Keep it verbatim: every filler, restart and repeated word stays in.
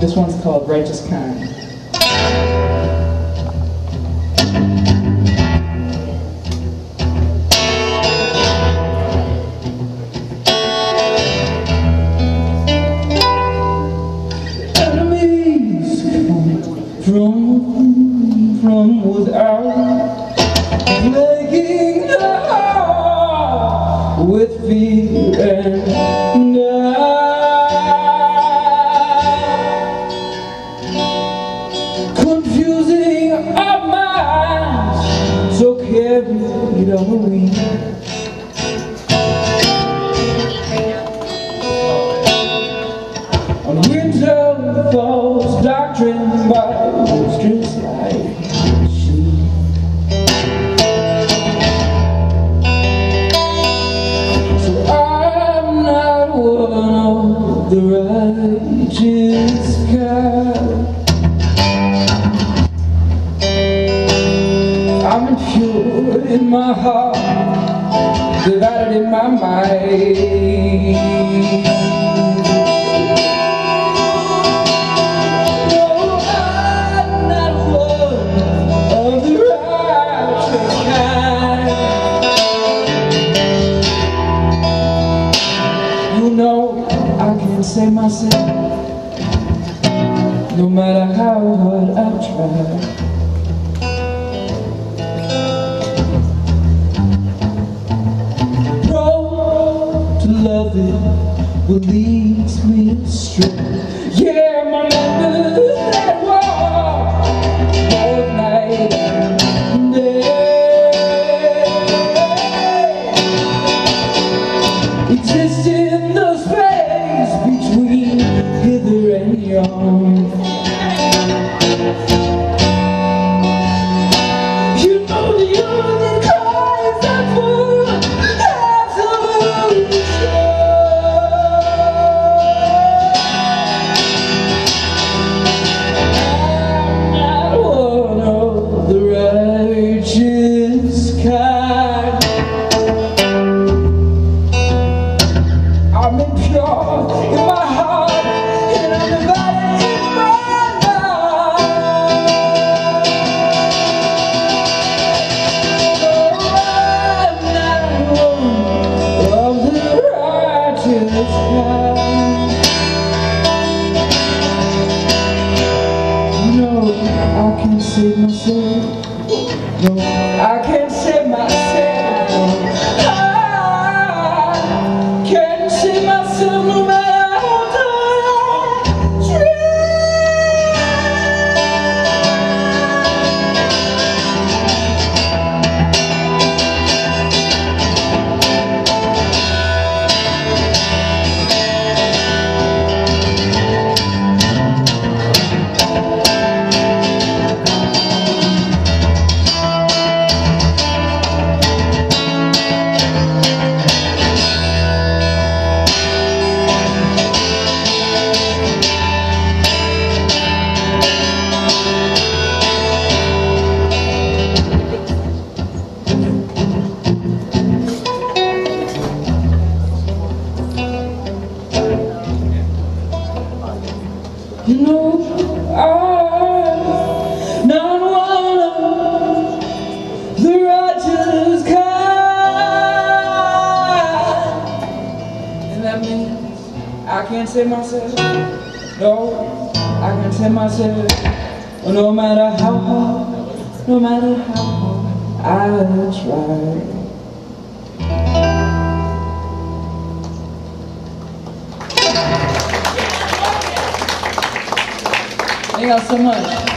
This one's called Righteous Kind. Enemies from, from without, plaguing the heart with fear and doubt, confusing our minds, so carried away. On winter falls doctrine by strings like she. So I'm not one of the righteous kind. I'm impure in my heart, divided in my mind. Say myself, no matter how hard I try. Road to love it will lead me astray. Yeah, my members that walk both night and day exist in the space between hither and yon. You know the union cries out for absolution. I'm not one of the righteous kind. I'm impure in my heart, and I'm divided in my mind. Oh, I'm not one of the righteous kind. No, I can't save myself. No, I can't save myself. I can't save myself no matter how hard I You know, I'm not one of the righteous kind. And that means I can't save myself. No, I can't save myself. No matter how hard, no matter how hard I try. Thank you all so much.